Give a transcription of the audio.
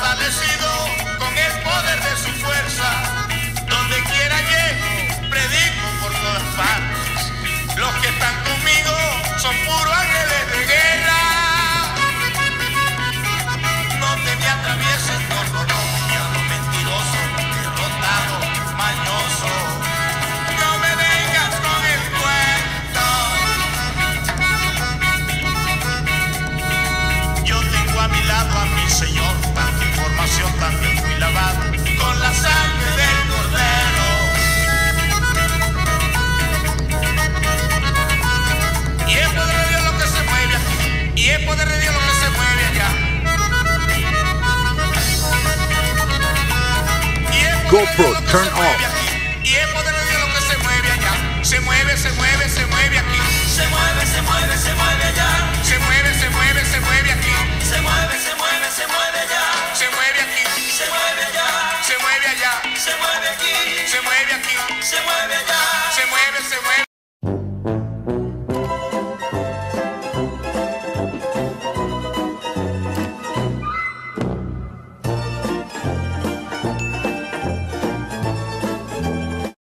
fortalecido con el poder de su fuerza. Donde quiera llego, predico por todas partes. Los que están conmigo son puros ángeles de guerra. No te me atravieses, no, diablo mentiroso, derrotado, mañoso. No me vengas con el cuento. Yo tengo a mi lado a mi Señor, tanta información, también fui lavado con la sangre del Cordero. Y es poder de Dios lo que se mueve aquí, y es poder de Dios lo que se mueve allá. GoPro, turn off. Y es poder de Dios lo que se mueve allá. Se mueve, se mueve, se mueve aquí. Se mueve, se mueve, se mueve allá. Se mueve, se mueve, se mueve.